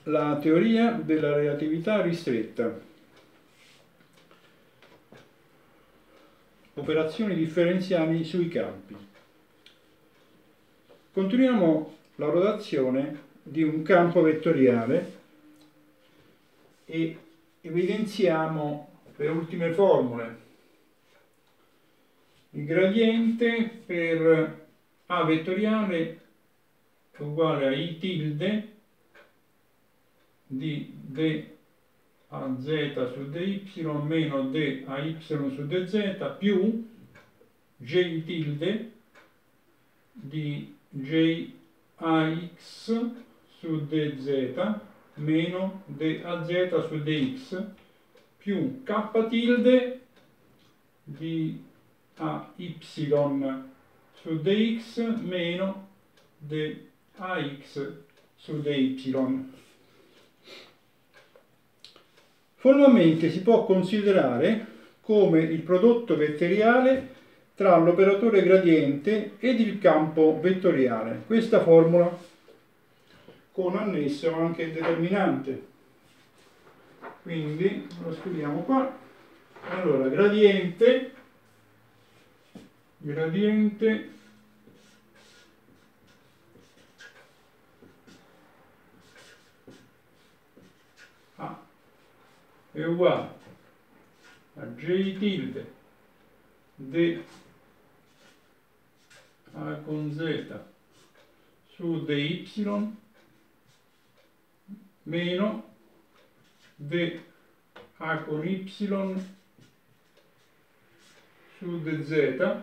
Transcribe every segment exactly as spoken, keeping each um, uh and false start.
la teoria della relatività ristretta. Operazioni differenziali sui campi. Continuiamo la rotazione di un campo vettoriale e evidenziamo le ultime formule. Il gradiente per A vettoriale è uguale a I tilde di d a z su dy meno d a y su dz più j tilde di j ax su dz meno d a z su dx più k tilde di a y su dx meno d ax su dy. Formalmente si può considerare come il prodotto vettoriale tra l'operatore gradiente ed il campo vettoriale. Questa formula con annesso anche il determinante. Quindi lo scriviamo qua. Allora, gradiente, gradiente A è uguale a j tilde d a con z su dy meno d a con y su dz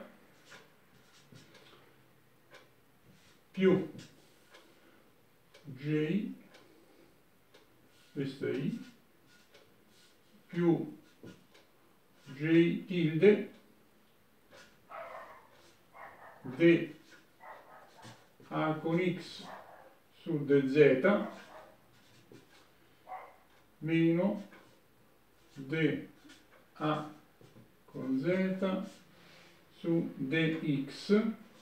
più j, questo è i, più j tilde d a con x su dz meno d a con z su dx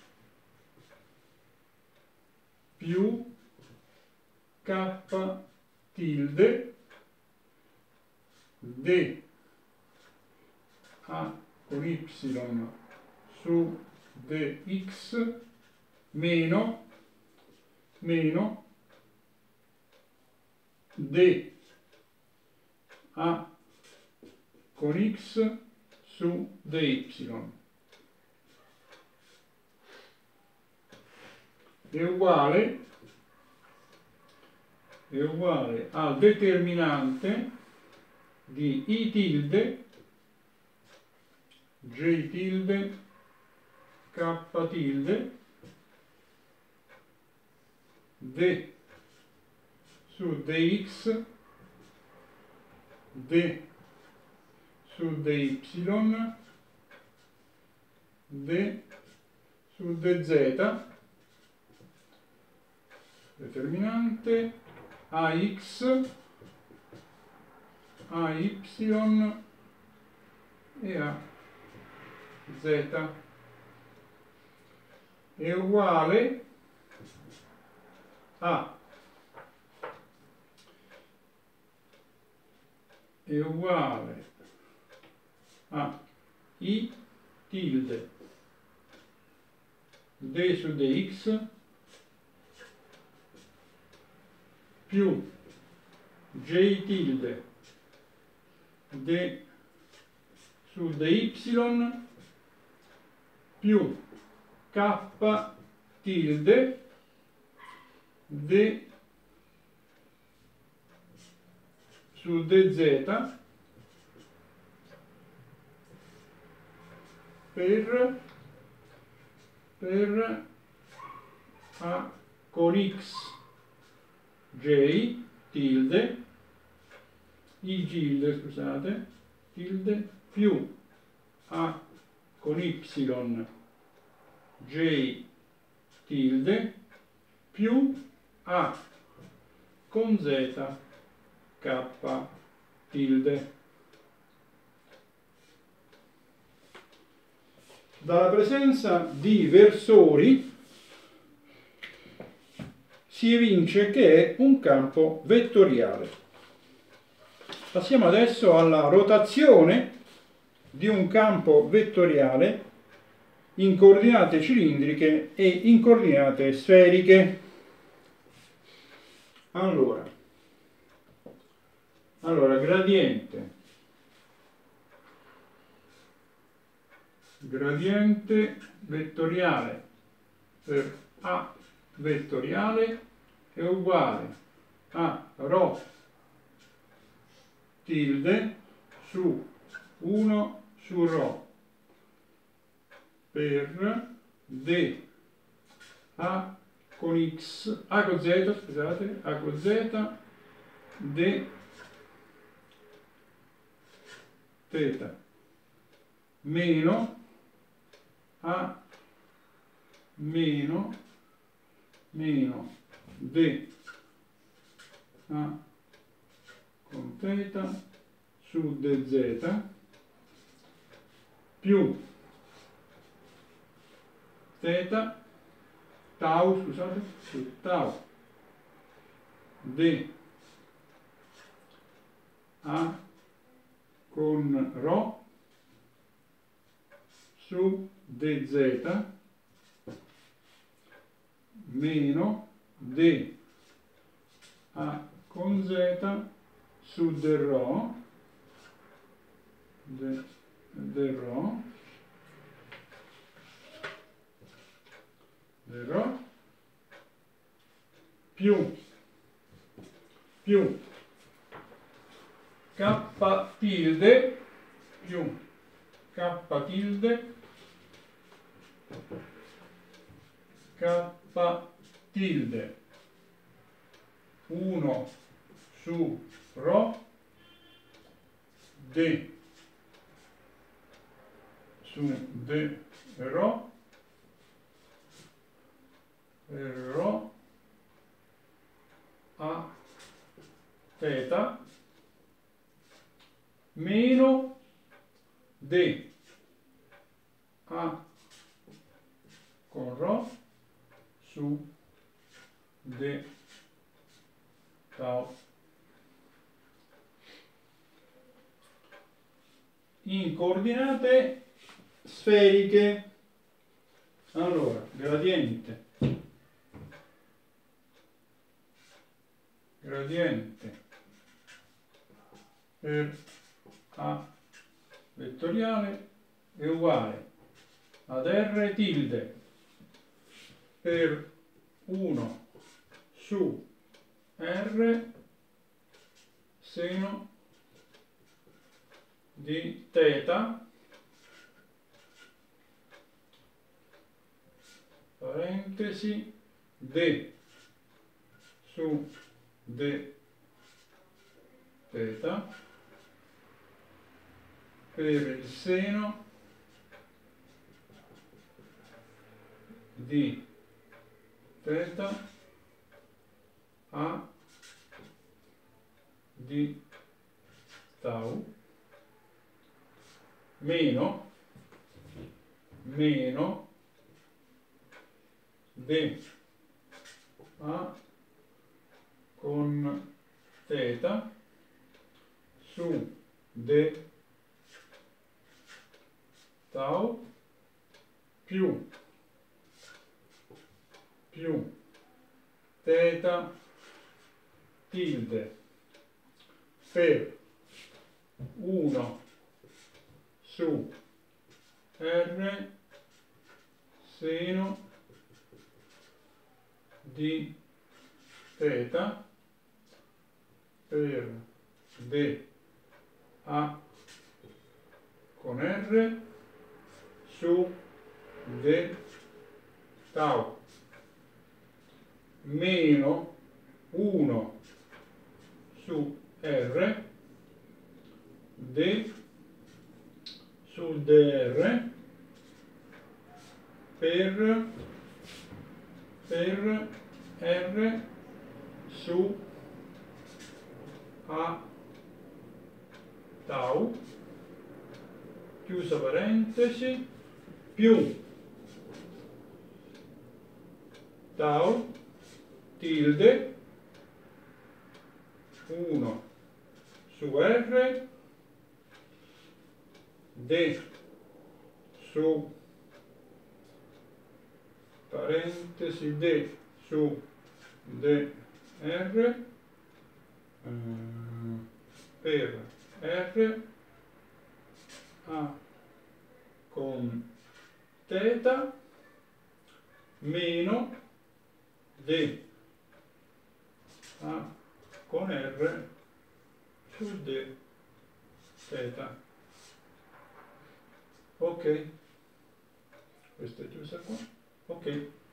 più k tilde d a con y su dx meno meno d a con x su dy è uguale è uguale al determinante di I tilde, J tilde, K tilde, D su dx, D su dy, D su dz, determinante ax, ay e a z è uguale a è uguale a I tilde d su dx più j tilde d su dy più k tilde d su dz per per a con x j tilde i tilde scusate tilde più a con y j tilde più a con z k tilde. Dalla presenza di versori si evince che è un campo vettoriale. Passiamo adesso alla rotazione di un campo vettoriale in coordinate cilindriche e in coordinate sferiche. Allora, allora gradiente, gradiente vettoriale per A vettoriale è uguale a ρ tilde su uno su ρ per d a con x, a con z, scusate, a con z, d θ meno a meno meno d a con θ su dz più θ tau, scusate, su tau d a con ρ su dz meno d a con z su dρ dρ dρ più più k tilde più k tilde k tilde uno su ρ d su d ρ ρ a θ meno d a con ρ su d tau in coordinate sferiche. Allora, gradiente gradiente per A vettoriale è uguale ad R tilde per uno su R seno di θ parentesi d su d θ per il seno di θ a di tau meno meno d a con θ su d tau più più θ tilde per uno su R seno di θ per d a con R su d tau meno uno su R d sul dr per per R su a tau chiusa parentesi più tau tilde uno su R D su parentesi D su D R um, per R A con θ meno D A con R su D θ. Ok, questa è giusta qua. Ok.